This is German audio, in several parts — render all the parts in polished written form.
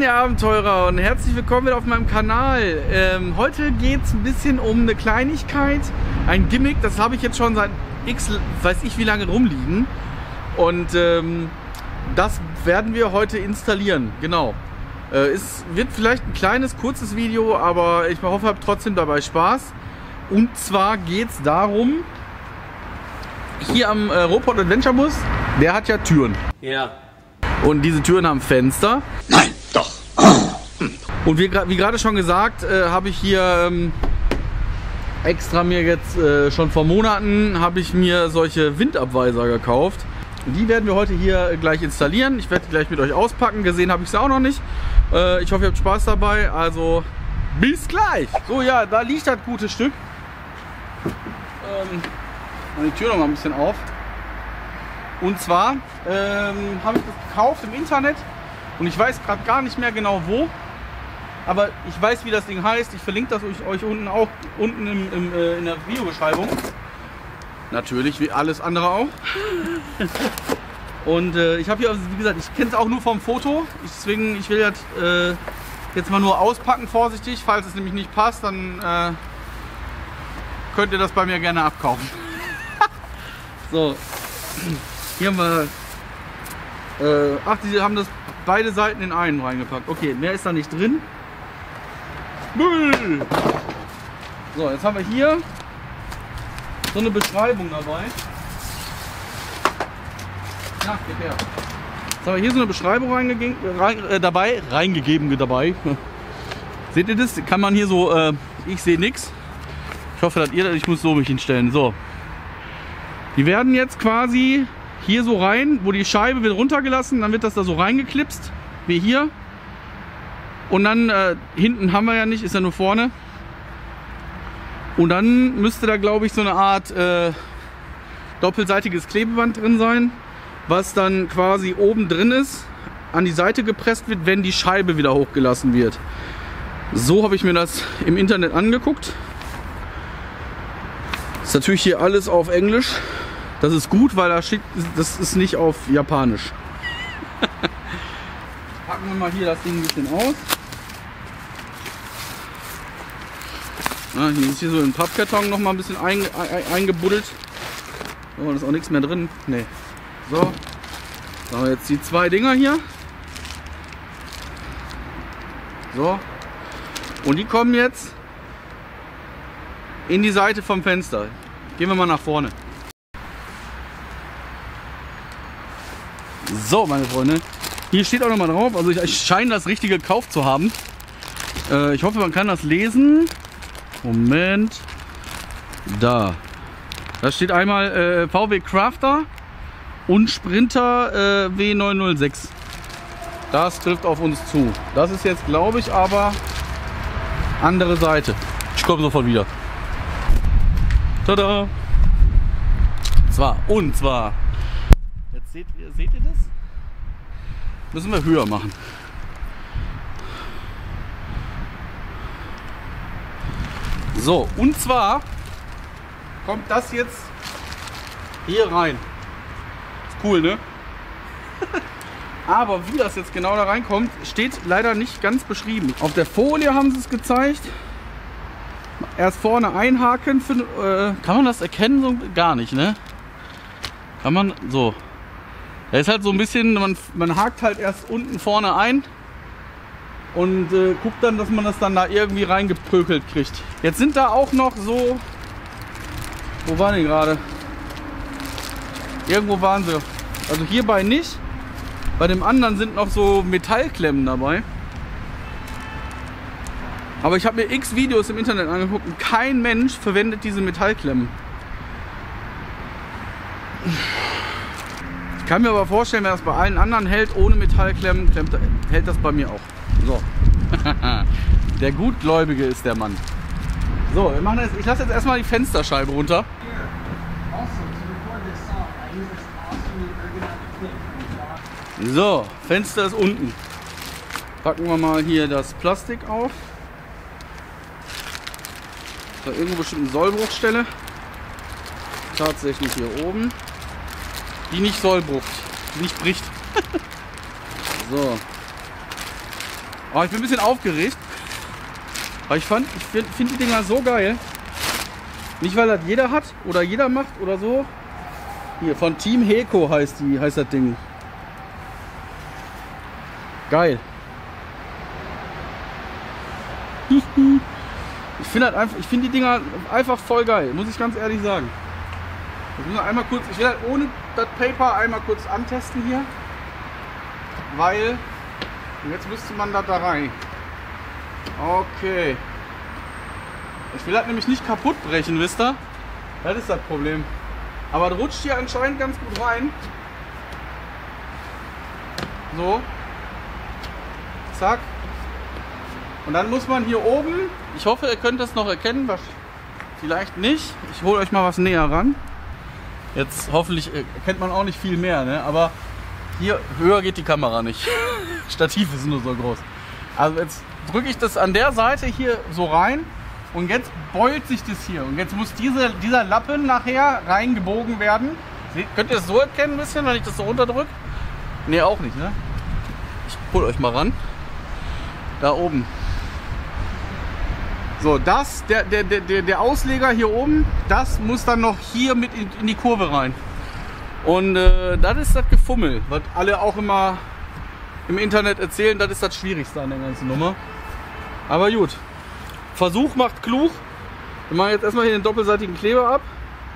ihr Abenteurer, und herzlich willkommen wieder auf meinem Kanal. Heute geht es ein bisschen um eine Kleinigkeit, ein Gimmick, das habe ich jetzt schon seit weiß ich wie lange rumliegen. Und das werden wir heute installieren, genau. Es wird vielleicht ein kleines, kurzes Video, aber ich hoffe, ihr habt trotzdem dabei Spaß. Und zwar geht es darum, hier am Ruhrpott Adventure Bus, der hat ja Türen. Ja. Und diese Türen haben Fenster. Nein, doch. Und wie gerade schon gesagt, habe ich hier extra mir jetzt schon vor Monaten habe ich mir solche Windabweiser gekauft. Die werden wir heute hier gleich installieren. Ich werde die gleich mit euch auspacken. Gesehen habe ich sie auch noch nicht. Ich hoffe, ihr habt Spaß dabei. Also bis gleich. So, ja, da liegt das gute Stück. Die Tür noch mal ein bisschen auf. Und zwar habe ich das gekauft im Internet und ich weiß gerade gar nicht mehr genau wo, aber ich weiß, wie das Ding heißt. Ich verlinke das euch unten auch in der Videobeschreibung. Natürlich, wie alles andere auch. Und ich habe hier, also, wie gesagt, ich kenne es auch nur vom Foto. Deswegen, ich will jetzt mal nur auspacken, vorsichtig. Falls es nämlich nicht passt, dann könnt ihr das bei mir gerne abkaufen. So. Hier haben wir, die haben das beide Seiten in einen reingepackt. Okay, mehr ist da nicht drin. Müll! So, jetzt haben wir hier so eine Beschreibung dabei. Ja, geht her. Jetzt haben wir hier so eine Beschreibung reingegeben dabei. Seht ihr das? Kann man hier so, ich sehe nichts. Ich hoffe, dass ihr, ich muss so mich hinstellen. So. Die werden jetzt quasi hier so rein, wo die Scheibe wird runtergelassen, dann wird das da so reingeklipst, wie hier. Und dann hinten haben wir ja nicht, ist ja nur vorne. Und dann müsste da, glaube ich, so eine Art doppelseitiges Klebeband drin sein, was dann quasi oben drin ist, an die Seite gepresst wird, wenn die Scheibe wieder hochgelassen wird. So habe ich mir das im Internet angeguckt. Ist natürlich hier alles auf Englisch. Das ist gut, weil da steht, das ist nicht auf Japanisch. Packen wir mal hier das Ding ein bisschen aus. Ja, hier ist hier so ein Pappkarton noch mal ein bisschen eingebuddelt. Oh, da ist auch nichts mehr drin. Nee. So. Da haben wir jetzt die zwei Dinger hier. So. Und die kommen jetzt in die Seite vom Fenster. Gehen wir mal nach vorne. So, meine Freunde, hier steht auch noch mal drauf, also ich scheine das Richtige gekauft zu haben. Ich hoffe, man kann das lesen. Moment. Da steht einmal VW Crafter und Sprinter W906. Das trifft auf uns zu. Das ist jetzt, glaube ich, aber andere Seite. Ich komme sofort wieder. Tada! Und zwar, jetzt seht ihr das? Müssen wir höher machen. So, und zwar kommt das jetzt hier rein. Ist cool, ne? Aber wie das jetzt genau da reinkommt, steht leider nicht ganz beschrieben. Auf der Folie haben sie es gezeigt. Erst vorne einhaken. Kann man das erkennen? So, gar nicht, ne? Kann man so. Da ist halt so ein bisschen, man hakt halt erst unten vorne ein und guckt dann, dass man das dann da irgendwie reingeprökelt kriegt. Jetzt sind da auch noch so, wo waren die gerade? Irgendwo waren sie. Also hierbei nicht. Bei dem anderen sind noch so Metallklemmen dabei. Aber ich habe mir x Videos im Internet angeguckt und kein Mensch verwendet diese Metallklemmen. Ich kann mir aber vorstellen, wenn das bei allen anderen hält, ohne Metallklemmen, hält das bei mir auch. So. Der Gutgläubige ist der Mann. So, wir machen jetzt, ich lasse jetzt erstmal die Fensterscheibe runter. So, Fenster ist unten. Packen wir mal hier das Plastik auf. Da irgendwo bestimmt eine Sollbruchstelle. Tatsächlich hier oben. Die nicht sollbrucht, nicht bricht. So. Oh, ich bin ein bisschen aufgeregt. Aber ich finde die Dinger so geil. Nicht, weil das jeder hat oder jeder macht oder so. Hier, von Team Heko heißt das Ding. Geil. Ich finde die Dinger einfach voll geil, muss ich ganz ehrlich sagen. Ich will einmal kurz, ich will halt ohne das Paper einmal kurz antesten hier. Weil, jetzt müsste man da rein. Okay. Ich will das nämlich nicht kaputt brechen, wisst ihr? Das ist das Problem. Aber das rutscht hier anscheinend ganz gut rein. So. Zack. Und dann muss man hier oben, ich hoffe, ihr könnt das noch erkennen, vielleicht nicht. Ich hole euch mal was näher ran. Jetzt hoffentlich erkennt man auch nicht viel mehr, ne? Aber hier höher geht die Kamera nicht. Stativ ist nur so groß. Also jetzt drücke ich das an der Seite hier so rein und jetzt beult sich das hier. Und jetzt muss dieser Lappen nachher reingebogen werden. Könnt ihr es so erkennen ein bisschen, wenn ich das so runterdrücke? Ne, auch nicht, ne? Ich hole euch mal ran. Da oben. So, der Ausleger hier oben, das muss dann noch hier mit in die Kurve rein. Und das ist das Gefummel, was alle auch immer im Internet erzählen, das ist das Schwierigste an der ganzen Nummer. Aber gut, Versuch macht klug. Wir machen jetzt erstmal hier den doppelseitigen Kleber ab.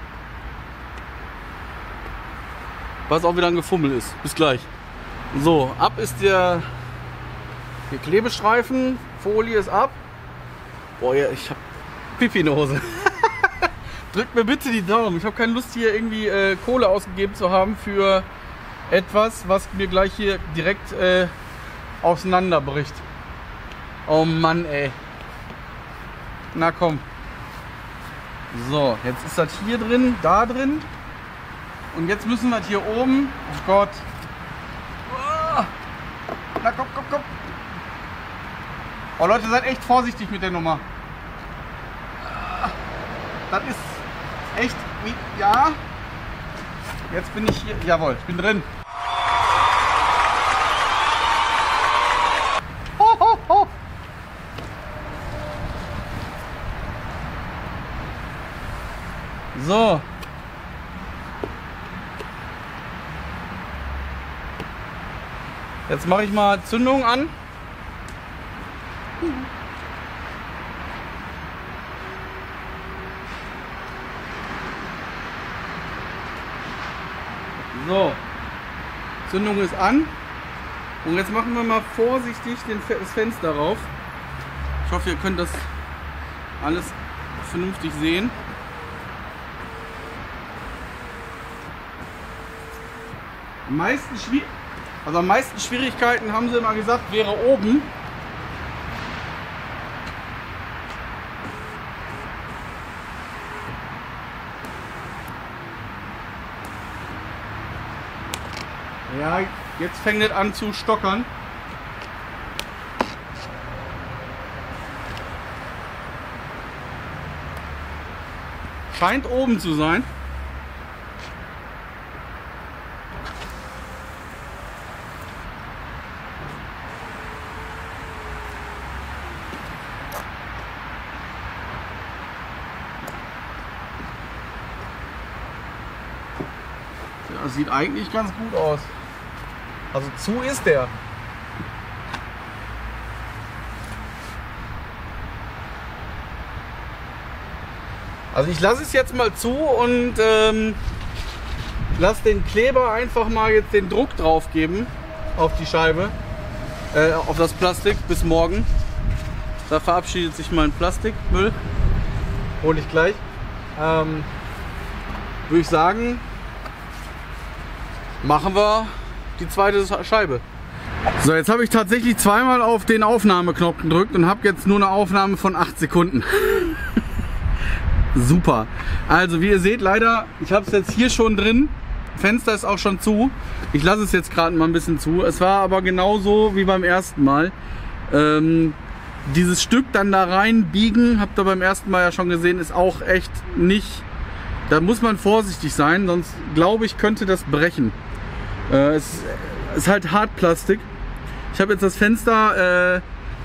Was auch wieder ein Gefummel ist. Bis gleich. So, ab ist der Klebestreifen, Folie ist ab. Boah, ja, ich hab Pipi in der Hose. Drückt mir bitte die Daumen. Ich habe keine Lust hier irgendwie Kohle ausgegeben zu haben für etwas, was mir gleich hier direkt auseinanderbricht. Oh Mann, ey. Na komm. So, jetzt ist das hier drin, da drin. Und jetzt müssen wir das hier oben. Oh Gott. Oh. Na komm, komm, komm. Oh Leute, seid echt vorsichtig mit der Nummer. Das ist echt, ja. Jetzt bin ich hier, jawohl, ich bin drin. Ho, ho, ho. So. Jetzt mache ich mal Zündung an. So, Zündung ist an und jetzt machen wir mal vorsichtig das Fenster rauf. Ich hoffe, ihr könnt das alles vernünftig sehen. Am meisten Schwierigkeiten, haben sie immer gesagt, wäre oben. Ja, jetzt fängt es an zu stockern. Scheint oben zu sein. Ja, sieht eigentlich ganz gut aus. Also zu ist der. Also ich lasse es jetzt mal zu und lasse den Kleber einfach mal jetzt den Druck drauf geben auf die Scheibe, auf das Plastik bis morgen. Da verabschiedet sich mein Plastikmüll. Hole ich gleich. Würde ich sagen, machen wir die zweite Scheibe. So, jetzt habe ich tatsächlich zweimal auf den Aufnahmeknopf gedrückt und habe jetzt nur eine Aufnahme von 8 Sekunden. Super. Also wie ihr seht, leider, ich habe es jetzt hier schon drin. Fenster ist auch schon zu. Ich lasse es jetzt gerade mal ein bisschen zu. Es war aber genauso wie beim ersten Mal. Dieses Stück dann da reinbiegen, habt ihr beim ersten Mal ja schon gesehen, ist auch echt nicht. Da muss man vorsichtig sein, sonst glaube ich, könnte das brechen. Es ist halt Hartplastik. Ich habe jetzt das Fenster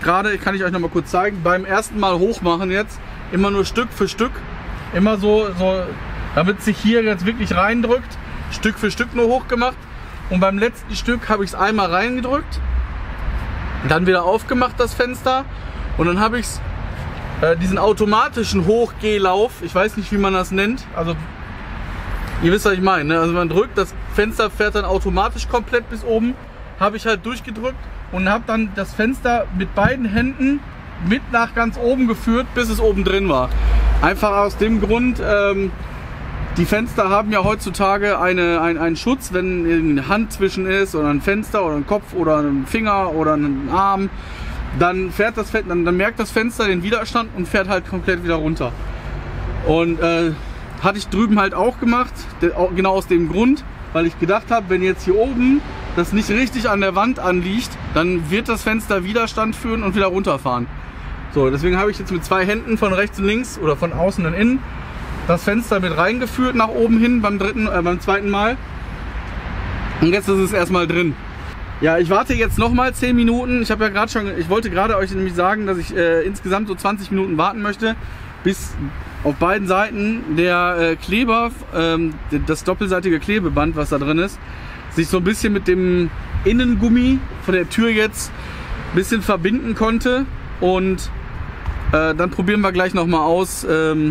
gerade, kann ich euch noch mal kurz zeigen, beim ersten Mal hochmachen jetzt, immer nur Stück für Stück, immer so damit sich hier jetzt wirklich reindrückt, Stück für Stück nur hochgemacht. Und beim letzten Stück habe ich es einmal reingedrückt, dann wieder aufgemacht das Fenster und dann habe ich diesen automatischen Hochgehlauf, ich weiß nicht wie man das nennt, also ihr wisst was ich meine, ne? Also man drückt, das Fenster fährt dann automatisch komplett bis oben, habe ich halt durchgedrückt und habe dann das Fenster mit beiden Händen mit nach ganz oben geführt, bis es oben drin war. Einfach aus dem Grund, die Fenster haben ja heutzutage einen Schutz, wenn eine Hand zwischen ist oder ein Fenster oder ein Kopf oder ein Finger oder ein Arm, dann fährt das dann merkt das Fenster den Widerstand und fährt halt komplett wieder runter. Und hatte ich drüben halt auch gemacht, genau aus dem Grund, weil ich gedacht habe, wenn jetzt hier oben das nicht richtig an der Wand anliegt, dann wird das Fenster Widerstand führen und wieder runterfahren. So, deswegen habe ich jetzt mit zwei Händen von rechts und links oder von außen und innen das Fenster mit reingeführt nach oben hin beim zweiten Mal. Und jetzt ist es erstmal drin. Ja, ich warte jetzt nochmal 10 Minuten. Ich wollte gerade euch nämlich sagen, dass ich insgesamt so 20 Minuten warten möchte, bis auf beiden Seiten der Kleber, das doppelseitige Klebeband, was da drin ist, sich so ein bisschen mit dem Innengummi von der Tür jetzt ein bisschen verbinden konnte. Und dann probieren wir gleich nochmal aus,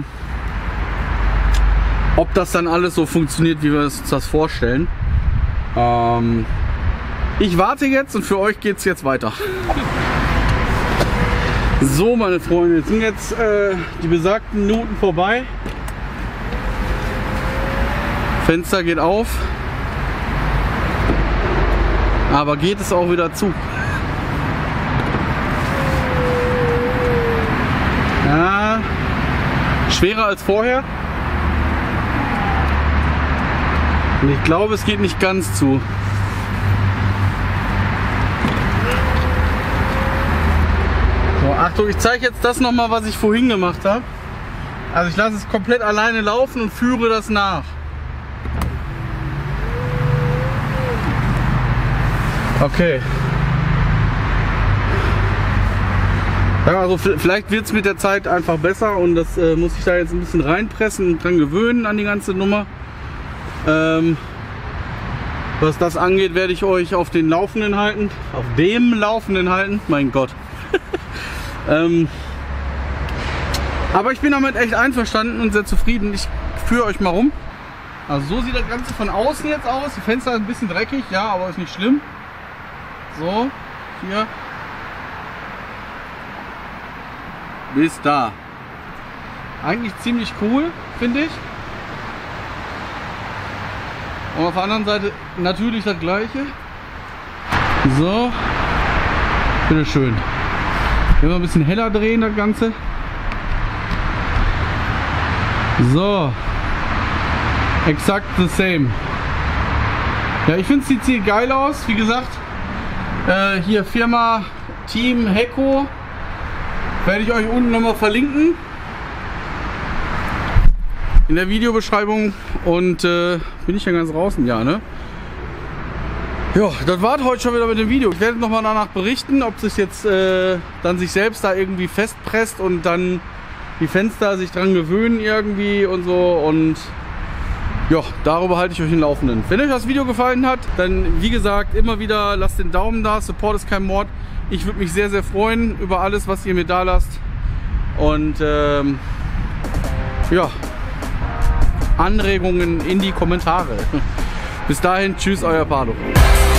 ob das dann alles so funktioniert, wie wir uns das vorstellen. Ich warte jetzt und für euch geht es jetzt weiter. So, meine Freunde, jetzt sind jetzt die besagten Minuten vorbei. Fenster geht auf. Aber geht es auch wieder zu. Ja, schwerer als vorher. Und ich glaube, es geht nicht ganz zu. So, Achtung, ich zeige jetzt das nochmal, was ich vorhin gemacht habe. Also ich lasse es komplett alleine laufen und führe das nach. Okay. Ja, also vielleicht wird es mit der Zeit einfach besser und das muss ich da jetzt ein bisschen reinpressen und dran gewöhnen an die ganze Nummer. Was das angeht, werde ich euch auf den Laufenden halten. Auf dem Laufenden halten. Mein Gott. Aber ich bin damit echt einverstanden und sehr zufrieden. Ich führe euch mal rum. Also so sieht das Ganze von außen jetzt aus. Die Fenster sind ein bisschen dreckig, ja, aber ist nicht schlimm. So, hier. Bis da. Eigentlich ziemlich cool, finde ich. Und auf der anderen Seite natürlich das gleiche. So. Bitte schön. Immer ein bisschen heller drehen das Ganze. So. Exakt the same. Ja, ich finde es sieht geil aus. Wie gesagt, hier Firma Team Hekko. Werde ich euch unten nochmal verlinken. In der Videobeschreibung. Und bin ich ja ganz draußen, ja, ne? Ja, das war heute schon wieder mit dem Video. Ich werde nochmal danach berichten, ob sich jetzt dann sich selbst da irgendwie festpresst und dann die Fenster sich dran gewöhnen irgendwie und so. Und ja, darüber halte ich euch im Laufenden. Wenn euch das Video gefallen hat, dann wie gesagt, immer wieder lasst den Daumen da. Support ist kein Mord. Ich würde mich sehr, sehr freuen über alles, was ihr mir da lasst. Und ja, Anregungen in die Kommentare. Bis dahin, tschüss, euer Pardo.